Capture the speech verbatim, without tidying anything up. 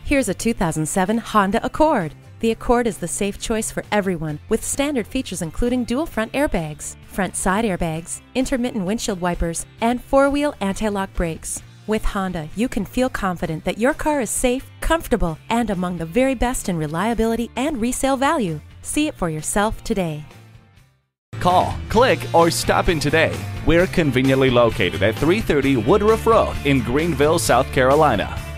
Here's a two thousand seven Honda Accord. The Accord is the safe choice for everyone, with standard features including dual front airbags, front side airbags, intermittent windshield wipers, and four-wheel anti-lock brakes. With Honda, you can feel confident that your car is safe, comfortable, and among the very best in reliability and resale value. See it for yourself today. Call, click, or stop in today. We're conveniently located at three thirty Woodruff Road in Greenville, South Carolina.